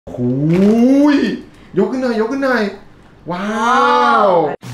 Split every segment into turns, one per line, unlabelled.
หูยยกขึ้นหน่อยยกขึ้นหน่อยว้าว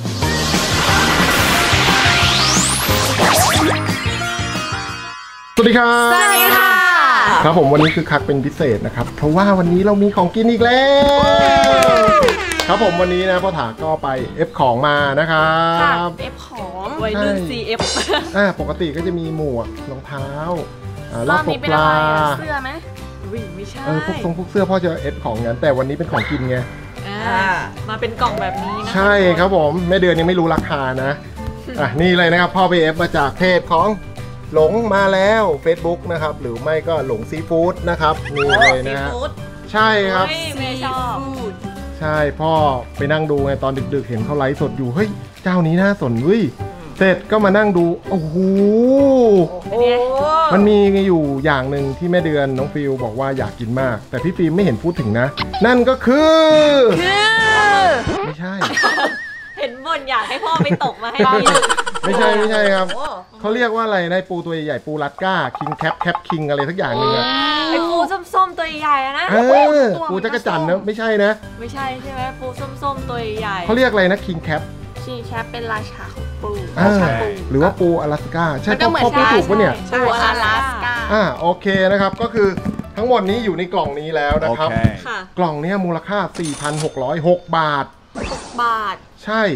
สวัสดีครับสวัสดีค่ะครับผมวันนี้คือคักเป็นพิเศษนะครับเพราะว่าวันนี้เรามีของกินอีกแล้วครับผมวันนี้นะพ่อถาก็ไปเอฟของมานะครับ
เอฟของวัยรุ่น CF
ปกติก็จะมีหมวกรองเท้ารอบตกปลา
เสื้อไหมไม่ใช่
พวกเสื้อพ่อจะเอฟของงั้นแต่วันนี้เป็นของกินไง
มาเป็นกล่องแบบนี้นะ
ใช่ครับผมแม่เดือนยังไม่รู้ราคานะนี่เลยนะครับพ่อไปเอฟมาจากเพจของหลงมาแล้ว Facebook นะครับหรือไม่ก็หลงซีฟู้ดนะครับนี่เลยนะฮะใช่ครับ
ไม่ชอบ
ใช่พ่อไปนั่งดูไงตอนดึกๆเห็นเขาไลฟ์สดอยู่เฮ้ยเจ้านี้น่าสนเว้ยเสร็จก็มานั่งดูโอ้โหมันมีอยู่อย่างหนึ่งที่แม่เดือนน้องฟิลบอกว่าอยากกินมากแต่พี่ฟิล์มไม่เห็นพูดถึงนะนั่นก็คือไม่ใช่
เห็นบ่นอยากให้พ่อไปตกมาให้ดี
ไม่ใช่ครับเขาเรียกว่าอะไรนะปูตัวใหญ่ปูรัดก้าคิงแคปคิงอะไรทักอย่างนึงอะ
ไอปูส้มๆตัวใหญ่นะ
ปูจักรจั่นนะไม่ใช่นะ
ไม่ใช่ใช่ไหมปูส้มๆตัวใหญ่
เขาเรียกอะไรนะคิงแคป
เป็นราชาของปู
หรือว่าปูอลาสก้าใช่พ่อพูดถูกปะเนี่ย
ปูอลาสก้า
โอเคนะครับก็คือทั้งหมดนี้อยู่ในกล่องนี้แล้วนะครับกล่องนี้มูลค่า 4,606 บาทใช่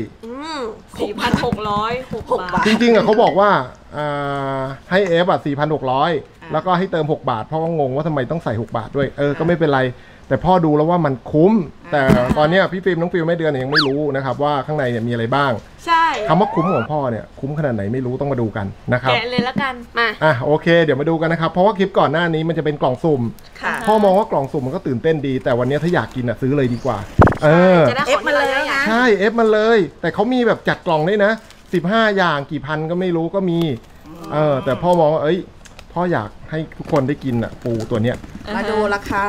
4,606 บาท
จริงๆเขาบอกว่าให้เอฟ4,600แล้วก็ให้เติม6 บาทเพราะว่างงว่าทำไมต้องใส่6 บาทด้วยก็ไม่เป็นไรแต่พ่อดูแล้วว่ามันคุ้มแต่ตอนนี้พี่ฟิล์มน้องฟิลไม่เดือนยังไม่รู้นะครับว่าข้างในเนี่ยมีอะไรบ้าง
ใช่
คำว่าคุ้มของพ่อเนี่ยคุ้มขนาดไหนไม่รู้ต้องมาดูกันนะครับ
แกะเลยแล้วกัน
มาโอเคเดี๋ยวมาดูกันนะครับเพราะว่าคลิปก่อนหน้านี้มันจะเป็นกล่องสุ่มพ่อมองว่ากล่องสุ่มมันก็ตื่นเต้นดีแต่วันนี้ถ้าอยากกินซื้อเลยดีกว่า
จะได้ของมาเลย
ใช่เอฟมาเลยแต่เขามีแบบจัดกล่องด้วยนะ15อย่างกี่พันก็ไม่รู้ก็มีแต่พ่อมองว่าพ่ออยากให้ทุกคนได้กินปูตัวเนี้ย
มาดูราคา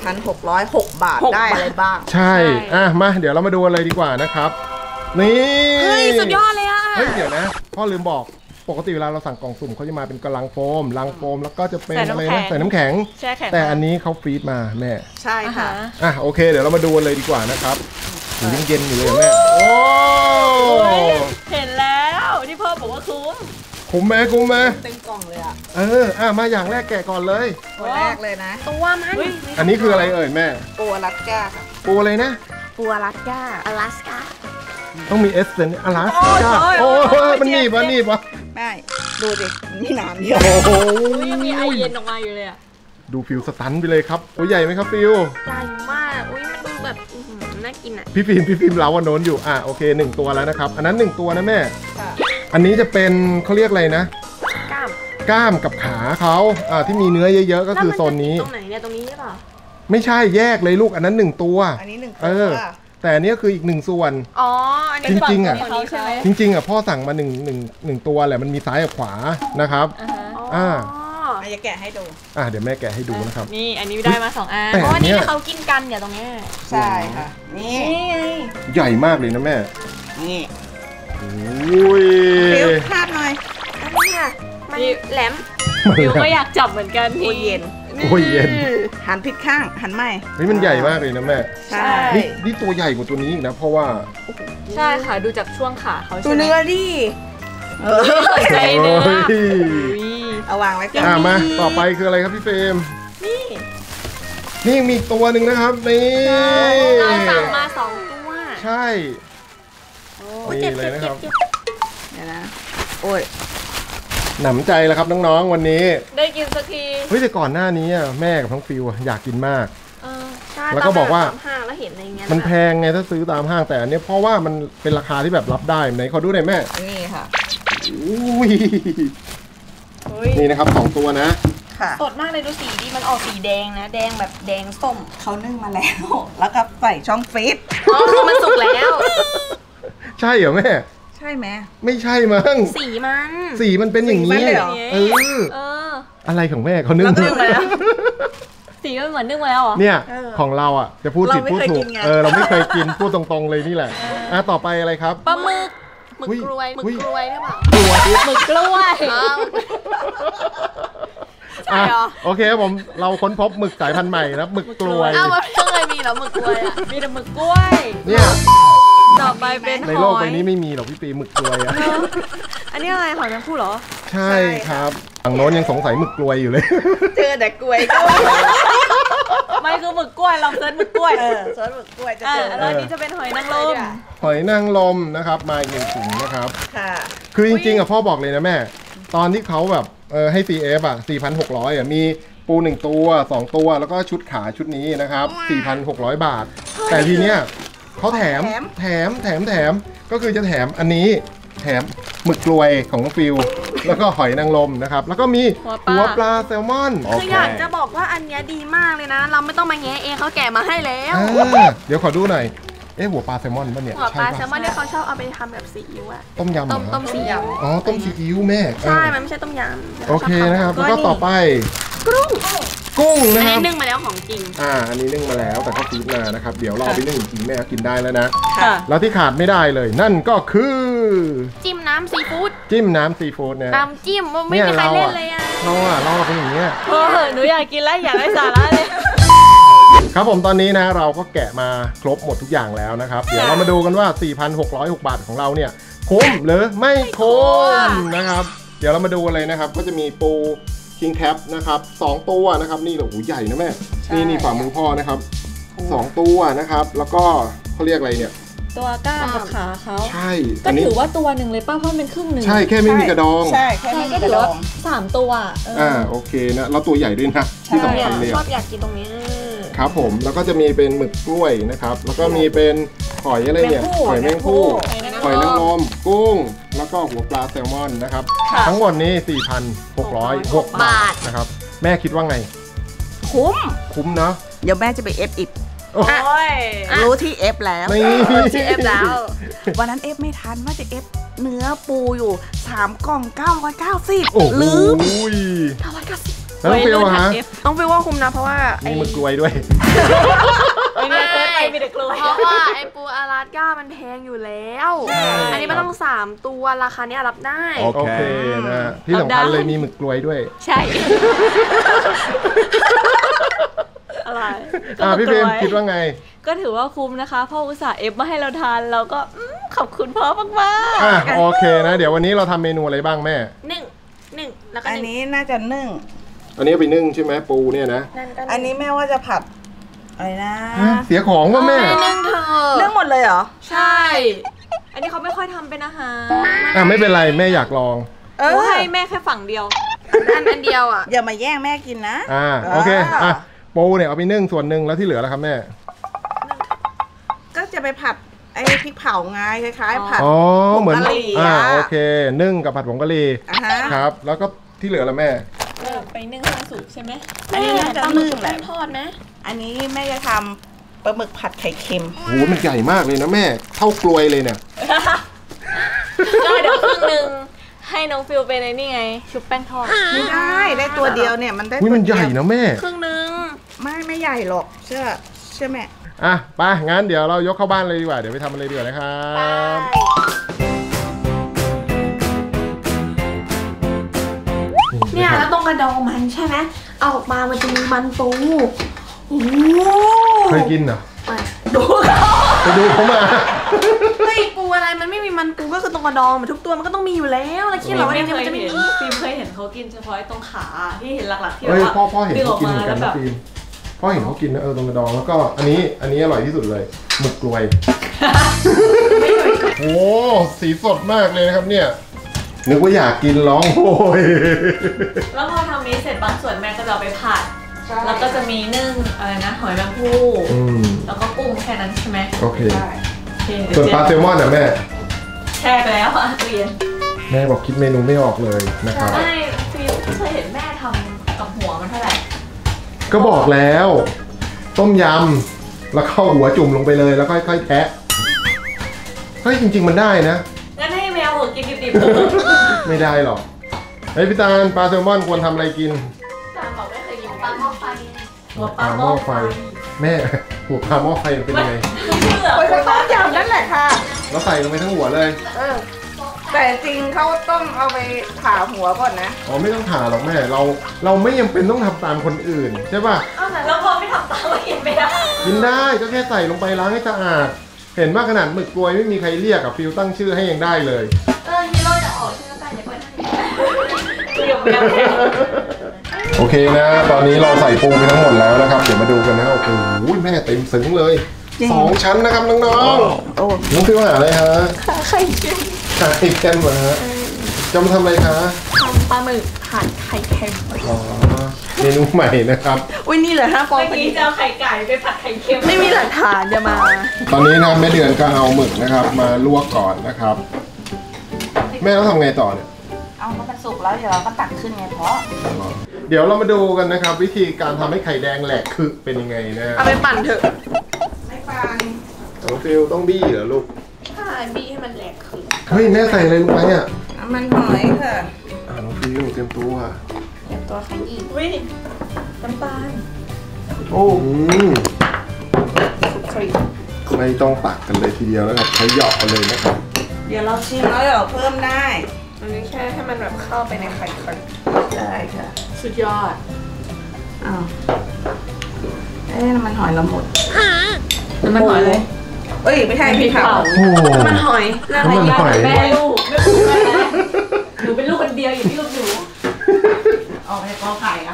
4,606 บาทได้อะไรบ้าง
ใช่มาเดี๋ยวเรามาดูกันเลยดีกว่านะครับนี่
เฮ้ยสุดยอดเลย
เดี๋ยวนะพ่อลืมบอกปกติเวลาเราสั่งกล่องสุ่มเขาจะมาเป็นกระลังโฟมแล้วก็จะเป็นอะไรนะใส่น้ำแข็งแต่อันนี้เขาฟรีซมาแม่
ใช่ค่ะ
โอเคเดี๋ยวเรามาดูกันเลยดีกว่านะครับยังเย็นอยู่เลยแม่โอ้
เห็นแล้วที่พ่อบอกว่า
คุ้มไหม
เต็มกล่องเลย
มาอย่างแรกแกะก่อนเลย
ตัวแรกเลยนะ
ตัวมัน
อันนี้คืออะไรแม่
ปูอลาสก้าค่ะ
ปูอะไรนะ
ปูอลาสก้า
ต้องมีเอสเซนอลาสก้าโอ้มันหนีบวะ
ไม่ดูดินี่น้ำเดียว
โอ้
ยังมีไอเย็นออกมาอยู่เลย
ดูฟิลสตันไปเลยครับตัวใหญ่ไหมครับฟิล
ใหญ่มากมันดูแบบน่ากิน
พี่ฟิล์มเราวันโน้นอยู่โอเค1ตัวแล้วนะครับอันนั้น1ตัวนะแม่อันนี้จะเป็นเขาเรียกอะไรนะกล้ามกับขาเขาที่มีเนื้อเยอะๆก็คือโซนนี้
ตรงไหนเนี่ยตรงนี้ใช่ป่ะ
ไม่ใช่แยกเลยลูกอันนั้น1ตัว
อันนี้1ตัว
แต่อันนี้คืออีก1ส่วนจริงพ่อสั่งมา1ตัวแหละมันมีซ้ายกับขวานะครับ
จะแกะให้ดู
เดี๋ยวแม่แกะให้ดูนะครับ
นี่อันนี้ได้มา2 อันเพราะอันนี้เขากินกันเนี่ยตรงนี้
ใช่ค่ะนี่
ใหญ่มากเลยนะแม่
นี่
เดี๋ยว
คาดหน่อย
อันนี้ค่ะมันแหลมเดี๋ยวก็อยากจับเหมือนกัน
โอ้ยเย็นหันผิดข้างหันใหม่
มันใหญ่มากเลยนะแม่
ใช่
นี่ตัวใหญ่กว่าตัวนี้อีกนะเพราะว่า
ใช่ค่ะดูจากช่วงขาเขา
ตัวเนื้อดิ
สนใจเนื้อ
เอาวางไว้ก่อน
มาต่อไปคืออะไรครับพี่เฟรมนี่มีตัวหนึ่งนะครับนี่
เราสั่งมา2 ตัว
ใช่นี่เลยนะครับ
เดี๋ยวนะโอ้ย
หนำใจแล้วครับน้องๆวันนี้
ได้กินสักที
แต่ก่อนหน้านี้แม่กับทั้งฟิวอยากกินมาก
แล้ว
ก็บอกว่า
ห้างแล้วเห็นอะไรเงี้ย
มันแพงไงถ้าซื้อตามห้างแต่อันนี้เพราะว่ามันเป็นราคาที่แบบรับได้ไหนขอดูหน่อยแม่
นี่ค่ะ
นี่นะครับ2 ตัวนะ
สดมากเลยดูสีดิมันออกสีแดงนะแดงแบบแดงส้ม
เขานึ่งมาแล้วก็ใส่ช่องฟรีซ
คือมันสุกแล้ว
ใช่เหรอแม่
ใช่ไหม
ไม่ใช่มั้งสีมันเป็นอย่างนี้อะไรของแม่เขานึ่ง
มาแล้วสีมันเหมือนนึ่งมาแล้วเหรอ
เนี่ยของเราจะพูดผิดพูดถูกเราไม่เคยกินพูดตรงๆเลยนี่แหละต่อไปอะไรครับ
ปลาหมึกกล้วยหรือเปล่าหมึกกล้วยใ
อ่ะโอเคครับผมเราค้นพบหมึกสายพันธุ์ใหม่นะหมึกกลวย
อ้าวมันไม่เคยมีเหรอหมึกกล้วยอ่ะ
มีแต่หมึกกล้วย
เนี่ย
ต่อไปเป็น
ใน
ห
โลก
อ
ใบ
ย
นี้ไม่มีหรอกพี่ปีหมึกกลวยอะ
อันนี้อะไรหอยแมงผู้เหรอ
ใช่ครับฝั่งโน้นยังสงสัยหมึกกลวยอยู่เลย
เจอแต่กล้วยก็
ไม่คือหมึกกล้วยลองเซิร์ชหมึกกล้วย
ซอสหมึกกล้วยจะ
อ่า
เจอ
แล้วอันนี้จะเป็นหอยนางรม
หอยนางรมนะครับมาอีกหนึ่งถุงนะครับ
ค่ะ
คือจริงๆอ่ะพ่อบอกเลยนะแม่ ตอนที่เขาแบบให้ CF อ่ะ 4,600 อ่ะมีปู1ตัว2ตัวแล้วก็ชุดขาชุดนี้นะครับ 4,600 บาท แต่ทีเนี้ยเขาแถมก็คือจะแถมอันนี้แถมหมึกกลวยของน้องฟิวแล้วก็หอยนางรมนะครับแล้วก็มีหัวปลาแซลมอน
คืออยากจะบอกว่าอันเนี้ยดีมากเลยนะ เราไม่ต้องมาแงะเองเขาแกะมาให้แล้ว
เดี๋ยวขอดูหน่อยหัวปลาแซลมอนป่ะเนี่ย
หัวปลา
ใช่
แซลมอนเนี่ยเขาชอบเอาไปทำแบบซีอิ๊วอะ
ต้มยำเหรอ
ต้มซีอิ๊ว
อ๋อต้มซีอิ๊วแม่
ใช่ มันไม่ใช่ต้มยำ
โอเคนะครับแล้วก็ต่อไป
กุ้ง
กุ้ง
อั
นะ
น
ค
นี้
รับ
นึ่งมาแล้วของจริง
อันนี้นึ่งมาแล้วแต่ก็ฟรีดมานะครับเดี๋ยวเราเอาไปนึ่งอีกทีแม่กินได้แล้วนะ
ค่ะ
แล้วที่ขาดไม่ได้เลย นั่นก็คือ
จิ้มน้ำซีฟู้ด
จิ้มน้ำซีฟู้ดนะ
น้ำจิ้มว่าไม่มีใครเล่นเลยอะ
เราเป็นอย่างเงี้ย
เออหนูอยากกินแล้วอยากได้สาระเลย
ครับผมตอนนี้นะเราก็แกะมาครบหมดทุกอย่างแล้วนะครับเดี๋ยวเรามาดูกันว่า 4,606 บาทของเราเนี่ยคุ้มหรือไม่คุ้มนะครับเดี๋ยวเรามาดูกันเลยนะครับก็จะมีปูคิงแคปนะครับ2ตัวนะครับนี่โอ้โหใหญ่นะแม่นี่ฝ่ามือพ่อนะครับ2ตัวนะครับแล้วก็เขาเรียกอะไรเนี่ย
ตัวก้ามกับขาเขา
ใช่
ก็
อันนี้
ถือว่าตัวหนึ่งเลยป้าเพราะมันเป็นครึ่งหนึ่ง
ใช่แค่ไม่มีกระดอง
ใช่แค่
ใช่
ไม่มี
ก็
ก
ถื
ระ
อ
ดอ
ว่าง 3 ตัว
โอเคนะแล้วตัวใหญ่ด้วยนะที่สำคัญเลย
ชอบอยากกินตรงนี้
ครับผมแล้วก็จะมีเป็นหมึกกล้วยนะครับแล้วก็มีเป็นหอยอะไรเนี่ยหอยแมงผู้หอยนางรมกุ้งแล้วก็หัวปลาแซลมอนนะครับทั้งหมดนี้ 4,606 บาทนะครับแม่คิดว่าไง คุ้มเนาะ
เดี๋ยวแม่จะไปเอฟอีก
โอ้ย
รู้ที่เอฟแล้ว
นี่
ชื่อเอฟแล้ว
วันนั้นเอฟไม่ทันว่าจะเอฟเนื้อปูอยู่3กล่อง990
โอ้โห
ลืม
แล้วน้องฟิวอะฮะ
ต้องไปว่าคุ้มนะเพราะว่าไอ้
มีหมึกกล้วยด้วย
ไม่ได้เซิร์ชไปมีแต่กล้วย
เพราะว่าไอ้ปูอาราสก้ามันแพงอยู่แล้ว อันนี้มันต้อง3ตัวราคาเนี้ยรับได้
โอเคนะที่สำคัญเลยมีหมึกกล้วยด้วย
ใช่ อะไร
พี่เฟรมคิดว่าไง
ก็ถือว่าคุ้มนะคะพ่ออุตส่าห์เอฟมาให้เราทานเราก็ขอบคุณพ่อมาก
โอเคนะเดี๋ยววันนี้เราทำเมนูอะไรบ้างแม่
หนึ่งแล้วก็
อัน
หนึ่ง
นี้น่าจะนึ่ง
อันนี้เอาไปนึ่งใช่ไหมปูเนี่ยนะ
นั่นก็
อันนี้แม่ว่าจะผัดอะไรนะ
เสียของว่าแม่
นึ่งเธอ
นึ่งหมดเลยเหรอ
ใช่
ๆ อันนี้เขาไม่ค่อยทำเป็นอาหาร
ไม่เป็นไรแม่อยากลอง
เอ
หนู
อ
ให้แม่แค่ฝั่งเดียว
อันเดียวอ่ะ
อย่ามาแย่งแม่กินนะ
โอเคปูเนี่ยเอาไปนึ่งส่วนหนึ่งแล้วที่เหลือแล้วครับแม่
ก็จะไปผัดไอ้พริกเผาไงคล้ายๆผัด
อ๋อเหมือน
ผงกะหรี่
โอเคนึ่งกับผัดผงกะหรี่
อ่ะฮะ
ครับแล้วก็ที่เหลือแล้วแม่
ไปนึ่งให้สุกใช่ไหม
อันนี้น่าจะ
ปลาหมึ
นึ่
ก
งแหละ
ทอดไหม
อันนี้แม่จะทำปลาหมึกผัดไข่เค็ม
โหมันใหญ่มากเลยนะแม่เท่ากลวยเลยเนี่ย
ก็เดี๋ยวครึ่งหนึ่งให้น้องฟิลเป็นไอ้นี่ไง ชุบแป้งทอด
ไม่ได้ตัวเดียวเนี่ยมันได้
มัน
ตัว
ใหญ่
เดียว
นะแม่
ครึ่งนึง
ไม่ใหญ่หรอกเชื่อแม่
ไปงั้นเดี๋ยวเรายกเข้าบ้านเลยดีกว่าเดี๋ยวไปทำอะไรดีกว่านะครับ
เนี่ยแล้วตรงกระดองมันใช่ไหมเอาออกมามันจะมีมันปูโอ้โห
เคยกินเหรอ
ดู
ไปดูเขามา
เฮ้ยปูอะไรมันไม่มีมันปูก็คือตรงกระดองมันทุกตัวมันก็ต้องมีอยู่แล้วแล้วคิดเหรอว่า
ไม่
เนี่ย
เค
มัน
ย
จะไม่
เห็น
มี
ฟิล์มเคยเห็นเขากินเฉพาะไอ้ตรงขาที่เห็นหลักๆที่
เฮ้ย
ว่า
พ่อเห็น
ดึงอ
เขา
อก
กิน
มา
เหมือนกั
แล้
น
วแบบ
นะฟิล์มพ่อเห็นเขากินนะตรงกระดองแล้วก็อันนี้อร่อยที่สุดเลยหมึกกลวยโอ้สีสดมากเลยนะครับเนี่ยนึกว่าอยากกินร้องโอย
แล้วพอทำนี้เสร็จบางส่วนแม่ก็จะเอาไปผัด แล้วก็จะมีนึ่งอะไรนะหอยแมงภู่แล้วก็กุ้งแค่นั้นใช่ไหม
โอเค
โอเค
ส่วนปลาแซลมอนนะแม่
แช่ไปแล้วอ่ะตู้เย็น
แม่บอกคิดเมนูไม่ออกเลยนะครับ
ไม่ฟิลเคยเห็นแม่ทำกับหัวมันเท่าไหร่
ก็บอกแล้ว ต้มยำแล้วเข้าหัวจุ่มลงไปเลยแล้วค่อยๆแทะเฮ้ยจริงๆมันได้นะ
งั้นให้แมวหัวกินดิบ
ไม่ได้หรอกเฮ้ยพี่ตาลปลาแซลมอนควรทำอะไรกิน
ๆตามบอกไม่เคยกิน
ปลาหม้อไฟ
หัวปลาหม้อไฟ
แม่หัวปลาหม้อไฟเป็นยังไง
คือเชื่อ
โอ้ยก็ต้มยำนั่นแหละค่ะ
แล้วใส่ลงไปทั้งหัวเลย
แต่จริงเขาต้องเอาไปผ่าหัวก่อนนะ
อ๋อไม่ต้องผ่าหรอกแม่เราไม่ยังเป็นต้องทำตามคนอื่นใช่ป่ะ
แล้วพอไม่ทำตามก็กินไม่ได้
กินได้ก็แค่ใส่ลงไปล้างให้สะอาดเห็นว่าขนาดหมึกกลวยไม่มีใครเรียกอะฟิลตั้งชื่อให้ยังได้เลย
ฮีโร่จะออกชื่อกันอย่าเปิดให้เดี๋ยวไม่ได้
โอเคนะ ตอนนี้เราใส่ปูไปทั้งหมดแล้วนะครับเดี๋ยวมาดูกันนะโอ้โหแม่เต็มซึ้งเลย2 ชั้นนะครับน้องๆน้องฟิลหาอะไรฮะไข่เค็มมาฮะจะมาทำอะไรคะ
ทำปลาหมึกผัดไข่เค็ม
อ๋อเมนูใหม่นะครับ
อุ้ยนี่เหรอ5 ฟอง
เมื่อกี้จะเอาไข่ไก่ไปผัดไข่เค็ม
ไม่มีหลักฐานจะมา
ตอนนี้นะแม่เดือนก็เอาหมึกนะครับ มาลวกก่อนนะครับ แม่ต้องทำไงต่อเนี่ย
เอามันสุกแล้วเดี๋ยวเราก็ตักขึ้นไงเพราะ
เดี๋ยวเรามาดูกันนะครับ วิธีการทำให้ไข่แดงแหลกคือเป็นยังไงนะ
เอาไปปั่นเถอะ
ไม่ฟัง
น้องฟิลต้องบี้เหรอลูก
ใช่บี้ให้มันแหลกขึ้น
เฮ้ยแม่ใส่อะไรลงไปอ่ะ
น้ำมันหอยค่ะ
น้องฟิลเตรียมตัว
เดี๋ยวตัวขยี้
อุ้ยน้ำตาล
โอ้โห
ครีม
ไม่ต้องตักกันเลยทีเดียวนะครับใช้หยอกกันเลยนะครับ
เดี๋ยวเราชิมแล้วเดี๋ยวเพิ่มได้
อันนี้แค่ให้มันแบบเข้าไปในไข่ก่อน
ได้ค่ะ
สุดยอด
อ้าวน้ำมันหอยเราหมด
น้ำมันหอยเลย
เอ้ยไม่ใช่พี่เผา
โอ้
น้ำมันหอยน่า
น้ำมันหอย
แม่ลูกไม่เป็นแม่หนูเป็นลูกคนเดียวอยู่ที่ลูกหนู
ออกไปกอไข่อะ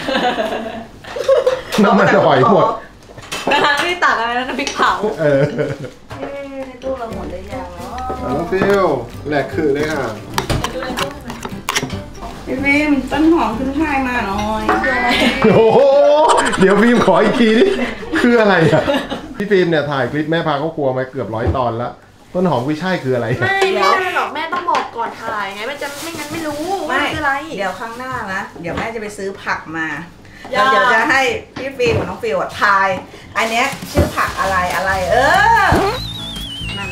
น้ำมันหอยหมด
นะคะไม่ได้ตักอะไรนะน้ำพริกเผา
เออ
ในตู้เราหมดได้ยังเนาะ
น้องฟิลแหลกคือเลยค่ะ
ดูในตู้หน่อย
พี่ฟิล์มต้นหอมขึ้นช่ายมาหน่อย
โอ้โหเดี๋ยวฟิล์มขออีกทีนี่คืออะไรอ่ะพี่ฟิล์มเนี่ยถ่ายคลิปแม่พาเข้าครัวมาเกือบ100 ตอนแล้วต้นหอมกุ้ยช่ายคืออะไรอะ
ไม่ได้หรอกแม่ต้องบอกก่อนถ่ายไงไม่จะไม่งั้นไม่รู้ว่ามันคืออะไร
เดี๋ยวครั้งหน้านะ เดี๋ยวแม่จะไปซื้อผักมาแล้วเดี๋ยวจะให้พี่ฟิล์มกับน้องฟิลอะทาย อันเนี้ยชื่อผักอะไรอะไรนั่น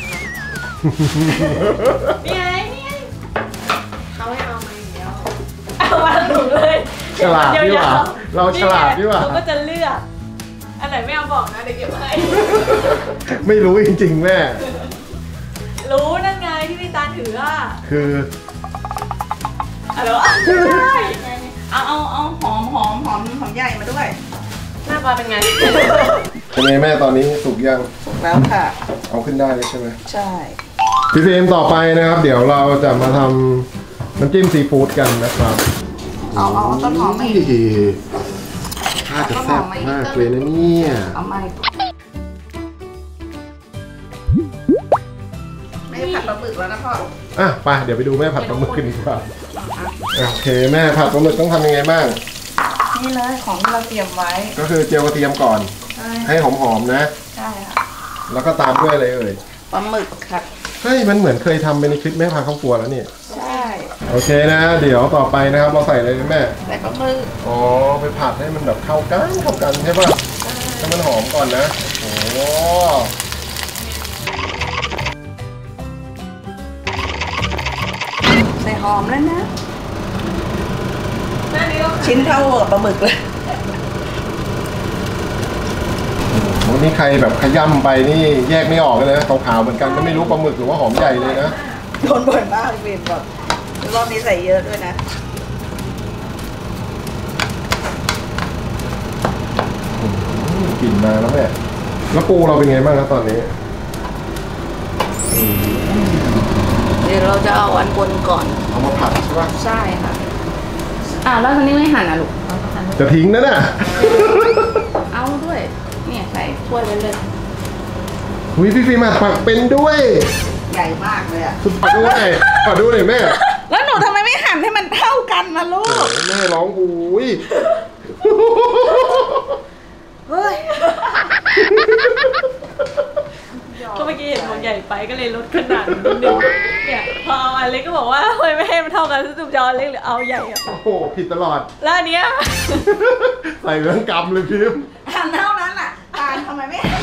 นี่ไงนี่ไง
เขาให้เอามาอย่างเดียว
เอามาหนูเลย
ฉลาดดีกว่าเราฉลาดดีกว่า
เราก็จะเลือกอันไหนไม่เอาบอกนะเดี๋ยวเก็บไว้
ไม่รู้จริงๆแม่
รู้นั่นไงที่พี่ตาถืออ่ะ
คือ
อะไรวะใช่
เอาหอมใหญ่มาด้วย
หน้าปลาเป็นไง
เป็นไงแม่ตอนนี้สุกยัง
ถูกแล้วค่ะ
เอาขึ้นได้เลยใช่ไหม
ใช่
พี่ฟิล์มต่อไปนะครับ เดี๋ยวเราจะมาทำน้ำจิ้มซีฟู้ดกันนะครับ
เอาต้นหอมมาอีก
ถ้าจะแซ่บมากเลยนะเนี่ย
เอามาอีกไม่ผัดปลาหมึกแล้วนะพ่อ
อ่ะไปเดี๋ยวไปดูแม่ผัดปลาหมึกกันดีกว่าโอเคแม่ผัดปลาหมึกต้องทำยังไงบ้าง
นี่เลยของที่เราเตรียมไว้
ก็คือเจียวกระเทียมก่อน
ใช่
ให้หอมๆนะ
ใช่ค่ะ
แล้วก็ตามด้วยอะไรเอ่ย
ปลาหมึกค่ะ
เฮ้ยมันเหมือนเคยทำไปในคลิปแม่พาเข้าครัวแล้วนี่
ใช่
โอเคนะ เดี๋ยวต่อไปนะครับเราใส่อะไรนะแม่
ใส่ปลาหมึก
อ๋อไปผัดให้มันแบบเข้ากันใช่ป่ะให้มันหอมก่อนนะโอ้
ใส่หอมแล้วนะ
หน้านี้ก็
ชิ้นเท่าปลาหมึกเลย
โหนี่ใครแบบขย้ำไปนี่แยกไม่ออกเลยนะขาวๆเหมือนกันก็ไม่รู้ปลาหมึกหรือว่าหอมใหญ่เลยนะ
โดนบ่อยมากเวียนแบบรอบนี้ใส่เยอะด้วยนะ
กลิ่นมาแล้วแม่แล้วปูเราเป็นไงบ้างครับตอนนี้
เดี๋ยวเราจะเอาอันบนก่อน
เอามาผัดใช่ป่ะ
ใช่ค่ะแล้วตอนนี้ไม่หั่นอ่ะลูก
จะทิ้งนะน่ะ
เอาด้วย เนี่ยใส่ถ้วยไว้เลย
หุยพี่ฟิล์มผัดเป็นด้วย
ใหญ่มากเลยอ่ะ
สุดผัดด้วยผัดด้วยแม่
แล้วหนูทำไมไม่หั่นให้มันเท่ากันนะลูก
แม่ร้องหุย
เฮ้ย
ก็เมื่อกี้เห็นมันใหญ่ไปก็เลยลดขนาดนิดนึงเนี่ยพอเอาอันเล็กก็บอกว่าเฮ้ยไม่ให้มันเท่ากันสรุปจะเอาอันเล็กหรือเอาใหญ่อะ
โอ้โหผิดตลอด
แล้วอันเนี้ย
ใส่เรื่องกรรมเลยพิมพ์
หั่นเท่านั้นอ่ะตาลทำไมไม่หั่น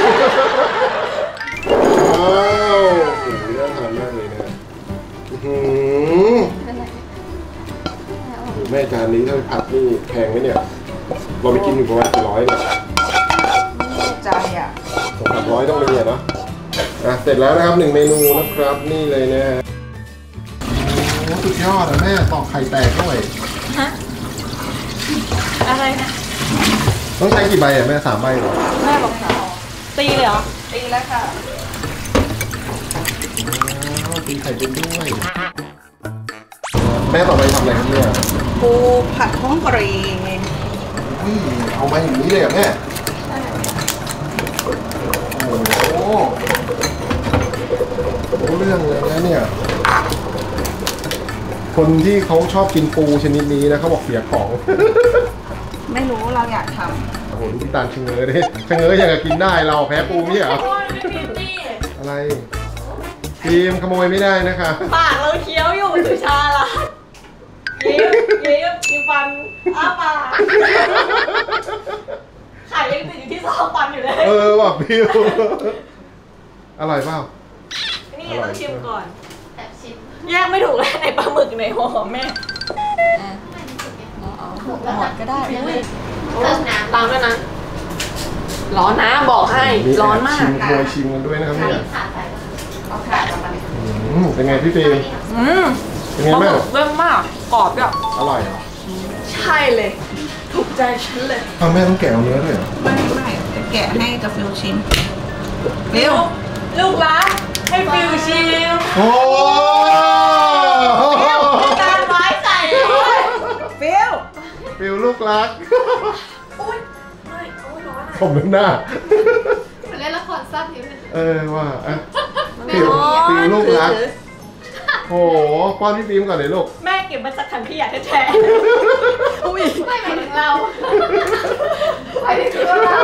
ว้าวโอ้โหน่าทานมากเลยนะอื้อหือโอ้โหแม่จานนี้ถ้าไปผัดนี่แพงไหมเนี่ยเราไปกินอยู่ประมาณ100เนี่ย
ไม่แน่ใจอ่ะ
200-300ต้องมีอะเนาะอ่ะเสร็จแล้วนะครับ1 เมนูนะครับนี่เลยนะฮะโหสุดยอดอะแม่ตอกไข่แตกด้วย
ฮะอะไรนะ
ต้องใช้กี่ใบอะแม่3 ใบเหรอ
แม่บอกตีเลยเหรอ
ตีแล้วค่ะ
ตีไข่เป็นด้วยแม่ต่อไปทำอะไรครับเนี่ย
ปูผัดผงกะหรี่
อุ้ยเอามาอย่างนี้เลยเหรอแม่โอ้โหรู้เรื่องเลยนะเนี่ยคนที่เขาชอบกินปูชนิดนี้นะเขาบอกเสียของ
ไม่รู้เราอยากท
โอ้โหดูพี่ตาลชะเง้อดิชะเง้อยังจะกินได้เราแพ้ปูไม่ใช่เหรอ
โอ้ยไม่มีตี้
อะไรฟิล์มขโมยไม่ได้นะคะ
ปากเราเคี้ยวอยู่สุชาละยิ้มฟันอ้าปากไข่ยังติดอยู่ที่ซอกฟันอยู่เลย
ว่ะฟิวอร่อยเปล่า
นี่ต้องชิมก่อน
แอบชิม
แยกไม่ถูกเลยในปลาหมึกในหัวของแม่เอาหมดก็ได้อุ้ย
เติมน้ำตามด้วยนะ ร้อนนะบอกให้ ร้อนมาก
ชิมขโมยชิมกันด้วยนะครับเนี่ย
ขาดไป
ำเอาขาดออกมาเลย
เป็นไงพี่ฟิล์ม เป็นไง
ปลาห
แม่
มึกเริ่มมากกรอบด้วย
อร่อยเหรอ
ใช่เลย ถูกใจฉันเลย
เอาแม่ต้องแกะเอาเนื้อด้วยเหรอ
ไม่จะแกะให้กับฟิวชิมเร็ว
ลูกรักให้ฟิวชิม
โอ้
ตาไม้ใส่เลย
ฟิว
ฟิวลูกรัก
อุ้ยไม่โอ้ยร้อนอ่ะ
ผมน้ำหน้า
เหมือนเล่นละครสั้นอยู่เลย
ว่าฟิวลูกรัก โอ้โหป้อนพี่ฟิล์มก่อนเลยลูก
แม่เก็บมาจากถังขยะแท้ๆอุ้ย
ไม่หมายถึงเราหมายถึงตัวเรา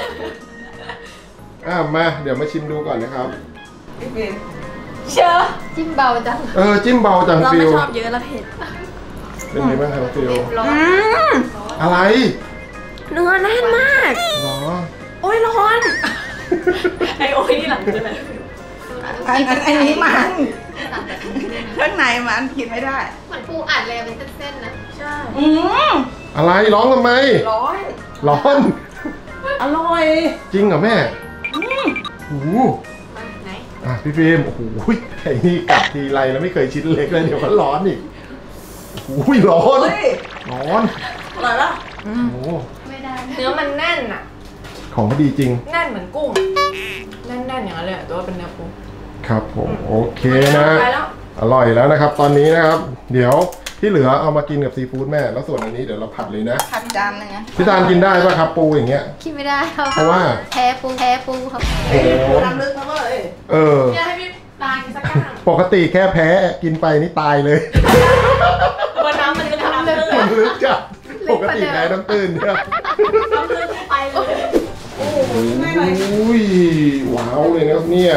มา เดี๋ยวมาชิมดูก่อนนะครับ
พี่ฟิว
เชื่อ
จิ้มเบาจัง
จิ้มเบาจัง
เรา
ฟิ
ไม่
ว
ชอบเยอะแล้วเผ็ด
เป็นไงบ้างครับฟิว
ร้อน
อะไร
เนื้อแน่นมาก
หรอ
โอ้ยร้อน
ไอโอ้ยนี่หลังจะไหน
อันนี้มัน
ต่างจากที่นี่นะ
ข้างในมันกินไม่ได้
เหมือนปูอัดเลยเป็นเส้นๆนะ
ใช่
อืม
อะไรร้องทำไม
ร้อน
ร้อน
อร่อย
จริงเหรอแม่
อืม
โอ้โห
ไหน
พี่ฟิล์มโอ้โหไอ้นี่กัดทีไรแล้วไม่เคยชิ้นเล็กเลยเดี๋ยวมันร้อนอีกโอ้โหร้อน
เฮ้ย
ร้อน
อร่อยปะ
โอ้โห
ไม่ได้
เนื้อมันแน่นอ่ะ
ของเขาดีจริง
แน่นเหมือนกุ้ง แน่นๆอย่างนั้นเลยอะแต่ว่าเป็นเนื้อปู
ครับผมโอเคนะ
ไปแล้ว
อร่อยแล้วนะครับ ตอนนี้นะครับ เดี๋ยวที่เหลือเอามากินกับซีฟู้ดแม่ แล้วส่วนอันนี้เดี๋ยวเราผัดเลยนะ
ผัดจานเลยนะ
พี่ตาลกินได้ป่ะครับปูอย่างเงี้ย
คิดไม่ได้ครับ
เพราะว่า
แพ้ปูครับ
โอ้โห
น้ำลึกนะเว้ย
เนี่ยให้พี่ตากินสักก้าง
ปกติแค่แพ้กินไปนี่ตายเลย
บนน้ำมันจะน้ำตื้น
มันลึกจัดปกติแพ้น้ำตื้นเนี่ย
น้ำตื้นไปเลย
โอ้ยว้าวเลยนะครับเนี่ย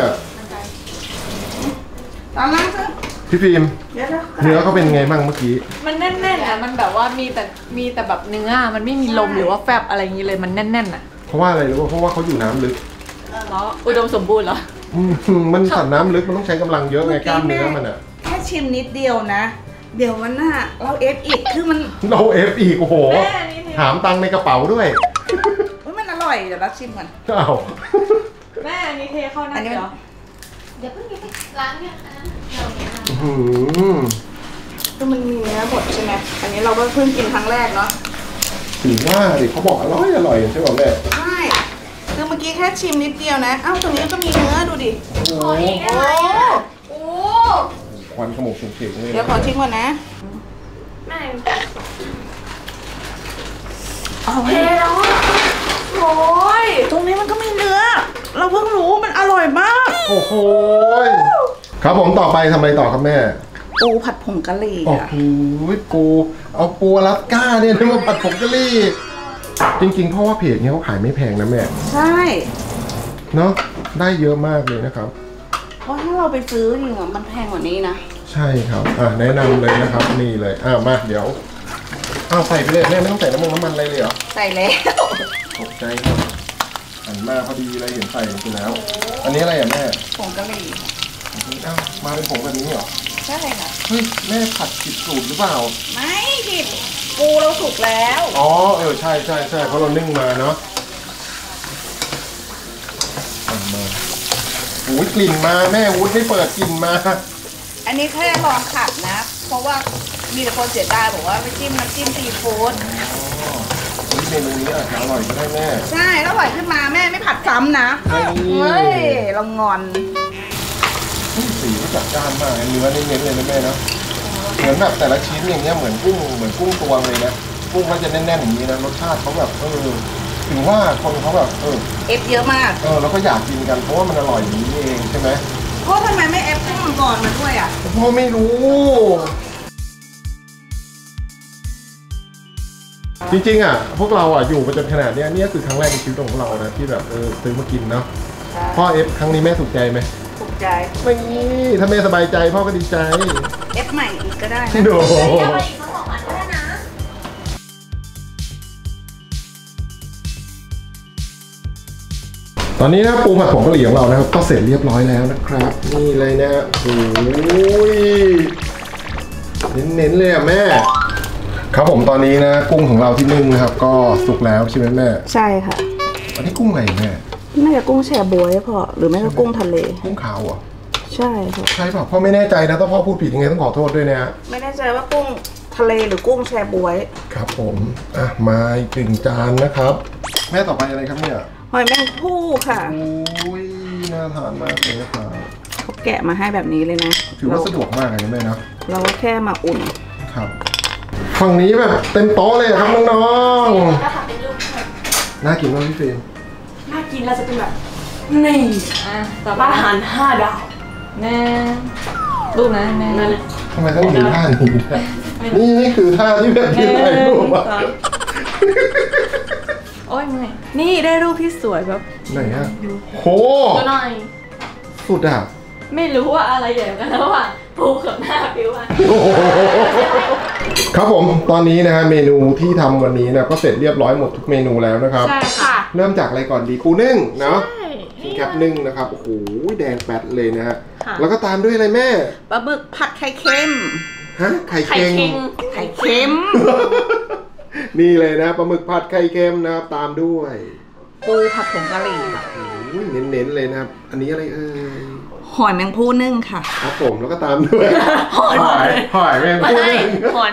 ตอนนั้นซะ
พี่ฟิล์ม
เดี๋ยวนะ
เนื้อเขาเป็นไงบ้างเมื่อกี้
มันแน่นๆอ่ะ มันแบบว่ามีแต่แบบเนื้อ มันไม่มีลมหรือว่าแฟบอะไรอย่างนี้เลย มันแน่นๆอ่ะ
เพราะว่าอะไรรู้ป่ะเพราะว่าเขาอยู่น้ำลึก
แล้วอุดมสมบูรณ์เหรอ
มันสัตว์น้ำลึกมันต้องใช้กำลังเยอะไงกล้ามเนื้อมันอ่ะ
แค่ชิมนิดเดียวนะ เดี๋ยววันหน้าเราเอฟอีกคือมัน
เราเอฟอีกโอ้โห
แม่นี่ที
ถามตังค์ในกระเป๋าด้วย
อุ๊ยมันอร่อยเดี๋ยวเราชิมก่อน
อ้าว
แม่นี่เทเข้าหน้าเหรอ
เดี๋ยวเพิ่งไปล้างเนี่ยอันนั้นเดี๋ยวเนี่ย
หืม
คือมันมีเนื้อหมดใช่ไหมอันนี้เราก็เพิ่งกินครั้งแรกเนาะ
ถือว่าดิเขาบอกอร่อยอร่อยใช่ป่ะแม่
ใช่คือเมื่อกี้แค่ชิมนิดเดียวนะเอ้าตรงนี้ก็มีเนื้อดูดิ
โอ้โห
โอ้
โอ้
ควันขโมกเฉียวๆเลย
เดี๋ยวขอชิมก่อนนะ
แม่
เอา
เทแล้วอะโอ้ย
ตรงนี้มันก็มีเนื้อ เราเพิ่งรู้มันอร่อยมาก
โอ้โหครับผมต่อไปทำอะไรต่อครับแม่
ปูผัดผงกะหรี่
โอ้
อ่ะ
โหปูเอาปูอลาสก้าเนี่ยนะมาผัดผงกะหรี่จริงๆเพราะว่าเพจนี้เขาขายไม่แพงนะแม่
ใช่
เนาะได้เยอะมากเลยนะครับ
เพราะถ้าเราไปซื้อจริงอ่ะมันแพงกว่านี้นะ
ใช่ครับแนะนำเลยนะครับนี่เลยมาเดี๋ยวใส่ไปเลยแม่ไม่ต้องใส่น้ำมันอะไรเลยเหรอ
ใส่แล้ว
ตกใจครับหันมาพอดีเลยเห็นใส่ลงไปแล้ว อันนี้อะไรอ่ะแม่
ผงกะหรี่
มาเป็นผงแบบนี้เหรอ
ใช่ค่ะ
เฮ้ยแม่ผัดผิดสูตรหรือเปล่า
ไม่ผิดปูเราสุกแล้ว
อ๋อใช่เพราะเรานึ่งมาเนาะมาโอ้ยกลิ่นมาแม่วุ้นไม่เปิดกลิ่นมา
อันนี้แค่ลองขัดนะเพราะว่ามีแต่คนเสียดายบอกว่าไม่จิ้มน้ำจิ้มซีฟู้ด
เมนูนี้อาจจะอร่อยก็ได้แม่
ใช่แล้วปล่อยขึ้นมาแม่ไม่ผัดซ้ำนะ
เฮ้
เฮ้ยเรางอน
สีก็จัดจ้านมากเนื้อเน้นๆเลยนะแม่เนาะเหมือนแบบแต่ละชิ้นอย่างเงี้ยเหมือนกุ้งตัวเลยนะกุ้งเขาจะแน่นๆอย่างนี้นะรสชาติเขาแบบถึงว่าคนเขาแบบ
เอฟเยอะมาก
แล้วก็อยากกินกันเพราะว่ามันอร่อยอย่างนี้เองใช่ไหม
พ่อทำไมไม่เอฟกุ้งมังกรมาด้วยอ่ะ
พ่อไม่รู้จริงๆอ่ะพวกเราอ่ะอยู่มาจนขนาดนี้นี่คือครั้งแรกในชีวิตของเรานะที่แบบซื้อมากินเนาะพ่อเอฟครั้งนี้แม่ถูกใจไหม
ถูกใจ
ไม่ถ้าแม่สบายใจพ่อก็ดีใจ
เอฟใหม่อีกก็ได้
โดตอนนี้นะปูผัดผงกะหรี่ของเรานะครับก็เสร็จเรียบร้อยแล้วนะครับนี่เลยนะโอ้ยเน้นๆเลยอ่ะแม่ครับผมตอนนี้นะกุ้งของเราที่นึ่งนะครับก็สุกแล้วใช่ไหมแม่
ใช่ค่ะ
อันนี้กุ้งไงแม่
น่าจะกุ้งแช่บ๊วยพอหรือไม่ก็กุ้งทะเล
กุ้งขาวอ่ะ
ใช่ค่ะ
ใช่ป่ะพ่อไม่แน่ใจนะถ้าพ่อพูดผิดยังไงต้องขอโทษด้วยนะ
ไม่แน่ใจว่ากุ้งทะเลหรือกุ้งแช่บ๊วย
ครับผมมาอีก1 จานนะครับแม่ต่อไปอะไรครับเนี่ย
หอยแมงภู่ค่ะ
โอ้ยน่าทานมากเลยครับ
เขาแกะมาให้แบบนี้เลยนะ
ถือว่าสะดวกมากเลยนะแม่นะ
เราก็แค่มาอุ่น
ครับฝั่งนี้แบบเต็มโต๊ะเลยครับน้องๆน่ากินมากพี่ฟิล์ม
น่ากินเราจะเป็นแบบนี่ร้านอาหาร5 ดาว
แน่รูปนะแน่
ทำไมต้องมีท่านี้นี่คือท่าที่แบบที่ไหนรูปอ่ะ
โอ้ยไม่นี่ได้รูปที่สวยแบบ
ไหนฮะโหสุดอ่ะ
ไม่รู้ว่าอะไรใหญ่กันแล้วอ่ะปูกับหน้าฟิวอ่ะ
ครับผมตอนนี้นะฮะเมนูที่ทำวันนี้นะก็เสร็จเรียบร้อยหมดทุกเมนูแล้วนะครับ
ใช่ค่ะ
เริ่มจากอะไรก่อนดีปูนึ่งเนาะแคปนึ่งนะครับโอ้โหแดงแป๊ดเลยนะฮะแล้วก็ตามด้วยอะไรแม่
ปลาบึกผัดไข่เค็ม
ฮะไข่เค็มนี่เลยนะปลาหมึกผัดไข่เค็มนะครับตามด้วย
ปูผัดผงกะหรี่ค่ะ
เน้นๆเลยนะครับอันนี้อะไร
หอยแมงภู่นึ่งค่ะ
ครับผมแล้วก็ตามด้วยหอยแมงภู่นึ่ง
หอย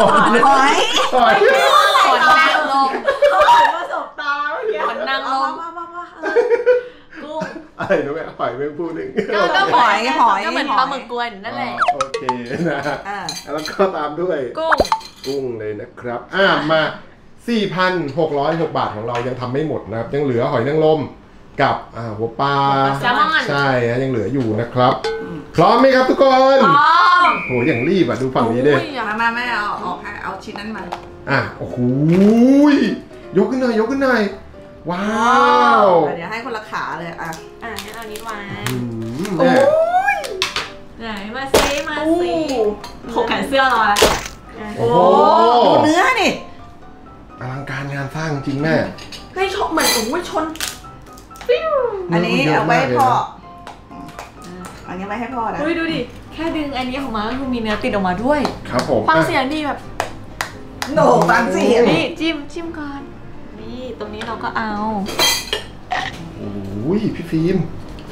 นางลม
ประสบตาเมื่อกี้
หอยนางลมกุ้ง
อะไรนะแม่หอยแมงภู่นึ่ง
ก็หอยก็เหมือนปลาหมึกกวนนั่นแหละ
โอเคนะแล้วก็ตามด้วยกุ้งเลยนะครับมา 4,606 บาทของเรายังทำไม่หมดนะครับยังเหลือหอยนางรมกับหัวปลาใช่ยังเหลืออยู่นะครับพร้อมไหมครับทุกคนพร้อมโหอย่างรีบดูฝั่งนี้ดิ
มาแม่เอาชิ้นนั้นมา
โอ้โหยกขึ้นหน่อยว้าว
เดี๋ยวให้คนละขาเลย
งั้นเอานี้วางโอ้ยไหนมาซิหกแขนเสื้อเรา
โอ้
เนื้อนี่
อลังการงานสร้างจริงแม่
ไม่ชนเหมือนชน
อันนี้เอาไว้พ่ออันนี้ไว้ให้พ่อนะ
ดูดิแค่ดึงอันนี้ออกมาก็คือมีเนื้อติดออกมาด้วย
ครับผม
ฟังเสียงดีแบบ
โหนฟังเสียง
นี่จิ้มก่อนนี่ตรงนี้เราก็เอา
โอ้ยพี่ฟิล์ม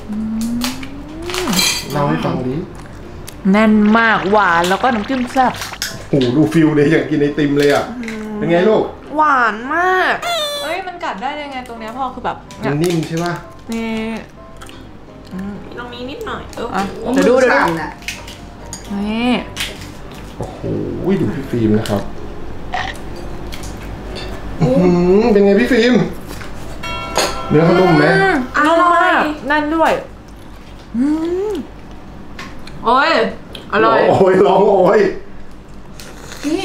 เราให้ฟังดิ
แน่นมากหวานแล้วก็น้ำจิ้มแซ่บ
โอ้โหดูฟิลเลยอย่างกินไอติมเลยเป็นไงลูก
หวานมาก
มันกัดได้ยังไงตรงนี้พ่อคือแบบ
มันนิ่มใช่ไหม
นี่
ตรงนี้นิดหน่อย
เดี๋ยวดูนะ
นี่
โอ้โหดูพี่ฟิล์มนะครับเป็นไงพี่ฟิล์มเนื้อเขานุ่มไหม
อร่อยนั่นด้วยโอ้ยอร่อย
โอ้ยร้องโอ้ย
นี่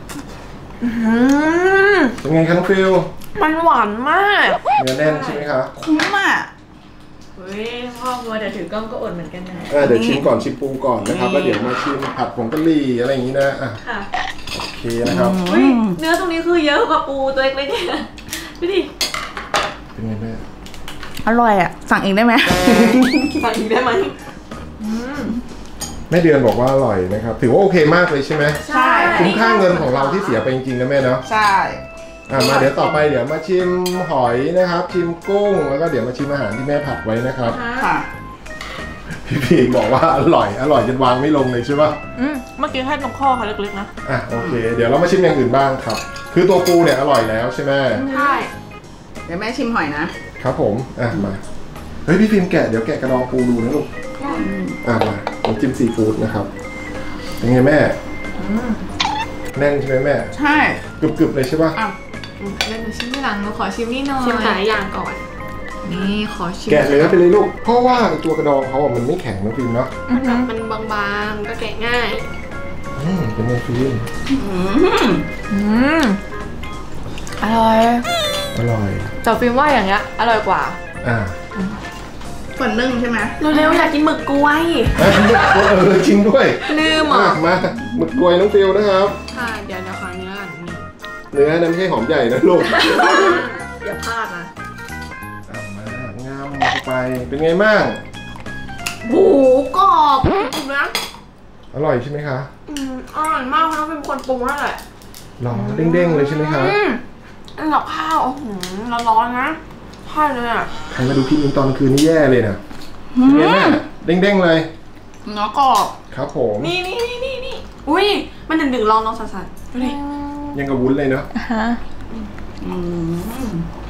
เป็นไงครับน้องฟิล
มันหวานมาก
เนื้อแน่นใช่ไหมคะ
คุ้มอ่ะ
เฮ้ยพ่อมัวแต่ถือกล้องก็อดเหมือนกันนะ
เดี๋ยวชิมก่อนชิมปูก่อนนะครับแล้วเดี๋ยวมาชิมผัดผงกะหรี่อะไรอย่างนี้นะ
ค่ะ
โอเคนะครับ
เนื้อตรงนี้คือเยอะกว่าปูตัวเล็กๆดูดิ
เป็นไงแม่
อร่อยสั่งเองได้ไหม
สั่งเองได้ไหม
แม่เดือนบอกว่าอร่อยนะครับถือว่าโอเคมากเลยใช่ไหม
ใช่
คุ้มค่าเงินของเราที่เสียไปจริงๆนะแม่เนาะ
ใช่
มาเดี๋ยวต่อไปเดี๋ยวมาชิมหอยนะครับชิมกุ้งแล้วก็เดี๋ยวมาชิมอาหารที่แม่ผัดไว้นะครับ
ค่ะ
พี่ฟิล์มบอกว่าอร่อยจนวางไม่ลงเลยใช่ปะ
เมื่อกี้ให้ตรงข้อเขาเล็กๆนะ
อ่ะโอเค เดี๋ยวเรามาชิมอย่างอื่นบ้างครับ คือตัวปูเนี่ยอร่อยแล้วใช่ไหม
ใช่
เดี๋ยวแม่ชิมหอยนะครับ
ผมอ่ะมาเฮ้ยพี่ฟิล์มแกะเดี๋ยวแกะกระดองปูดูนะลูกอ่ะมาน้ำจิ้มซีฟู้ดนะครับเป็นไงแม่แน่นใช่ไหมแม่
ใช่
กรึบๆเลยใช่ปะ
อ่ะ
เล่นหนูชิมที่หลังหนูขอชิมนี่หน่อย
ชิมแต่ละอย่างก่อน
นี่ขอชิม
แกะเนื้อไปเลยลูกเพราะว่าไอ้ตัวกระดองเขาอ่ะมันไม่แข็งนะฟิล์มเนาะ
มันบางๆ ก็แกะง่าย
เป็นไงฟิล์ม
อร่อย
อร่อย
แต่ฟิล์มว่าอย่างเงี้ยอร่อยกว่า
อ่ะ
ส่วนนึ่งใช่ไหม
เร็วๆอยากกินหมึกกล้วย
จริงด้วย
ลืมเหรอ
มาหมึกกล้วยน้องฟิลนะครับ
ค่ะเดี๋ยวขอเนื้อก่อนนี่
เนื้อนั้นไม่ใช่หอมใหญ่นะลูก
อย่าพลาดนะ
มางามเข้าไปเป็นไงบ้าง
โหกรอบจริงนะ
อร่อยใช่ไหมคะ
อร่อยมากเพราะน้องเป็นคนปรุงนั่นแหละ
หล่อเด้งๆเลยใช่ไหมคะ
อันกับข้าวโอ้โหร้อนๆนะใช่เลยอ่ะ
ใครมาดูคลิปนี้ตอนคืนนี่แย่เลยนะเป็นไงแม่เด้งๆเลย
เนื้อกรอบ
ครับผม
นี่อุ้ยมันดึงๆลองสั่นๆดูดิ
ยังกับวุ้นเลยเนาะ
อืม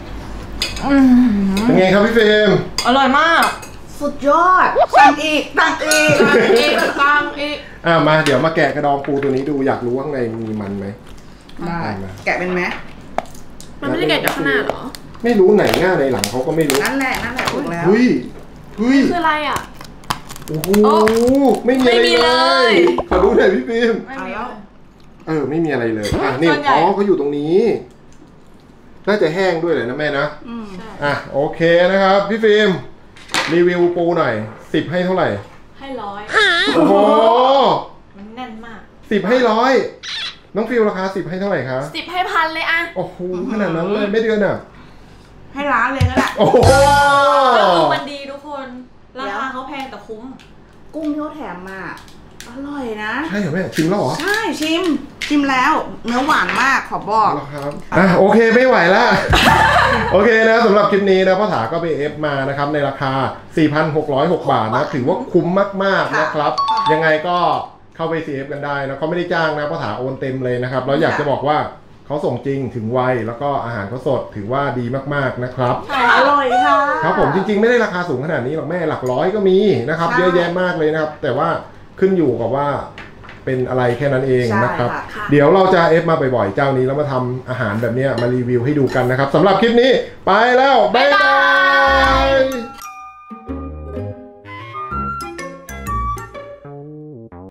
เป็นไงครับพี่เฟรม
อร่อยมาก
สุดยอดสั่งอีกสั่งอีก
อีกฟังอีก
มาเดี๋ยวมาแกะกระดองปูตัวนี้ดูอยากรู้ข้างในมีมันไหม
ได้แกะเป็นไหม
มันไม่ได้แกะจากข้างหน้าเหรอ
ไม่รู้ไหนหน้าในหลังเขาก็ไม่รู้
นั่นแหละถูกแล้ว
เฮ้ย
คืออะไรอ่ะ
โอ้โหไม่มีอะไรเลยขอดูหน่อยพี่ฟิล์ม
เอาแล้ว
ไม่มีอะไรเลยนี่
ส่วนใหญ่
เขาอยู่ตรงนี้ น่าจะแห้งด้วยเลยนะแม่นะ โอเคนะครับพี่ฟิล์มรีวิวปูหน่อย10ให้เท่าไหร่
ให้100
โอ้โห
มันแน่นมาก
10ให้100น้องฟิลราคา10ให้เท่าไหร่คะ
10 ให้พันเลยอ่ะ
โอ้โหขนาดนั้นเลยไม่เดือนอ่ะ
ให้ร้านเลยก็ได้
โอ้โห
ก็คือมันดีทุกคน ราคาเขาแพงแต่คุ้ม
กุ้งที่เขาแถมมาอร่อยนะ
ใช่เหรอแม่ชิมแล้วเหรอ
ใช่ชิมแล้วเนื้อหวานมากขอบอก
เหรอครับโอเคไม่ไหวละ โอเคนะสำหรับคลิปนี้นะพ่อถาก็ไปเอฟมานะครับในราคา 4,606 บาทนะถือว่าคุ้มมากๆนะครับ ยังไงก็เข้าไป CF กันได้นะเขาไม่ได้จ้างนะพ่อถาโอนเต็มเลยนะครับแล้วอยากจะบอกว่าเขาส่งจริงถึงไวแล้วก็อาหารเขาสดถือว่าดีมากๆนะครับ
อร่อยค่ะ
ครับผมจริงๆไม่ได้ราคาสูงขนาดนี้หรอกแม่หลักร้อยก็มีนะครับ
ใช่
เยอะแยะมากเลยนะครับ แต่ว่าขึ้นอยู่กับว่าเป็นอะไรแค่นั้นเองนะครับ
ใช่ค่ะ
เดี๋ยวเราจะเอฟมาบ่อยๆเจ้านี้แล้วมาทำอาหารแบบนี้มารีวิวให้ดูกันนะครับสำหรับคลิปนี้ไปแล้วบ๊ายบาย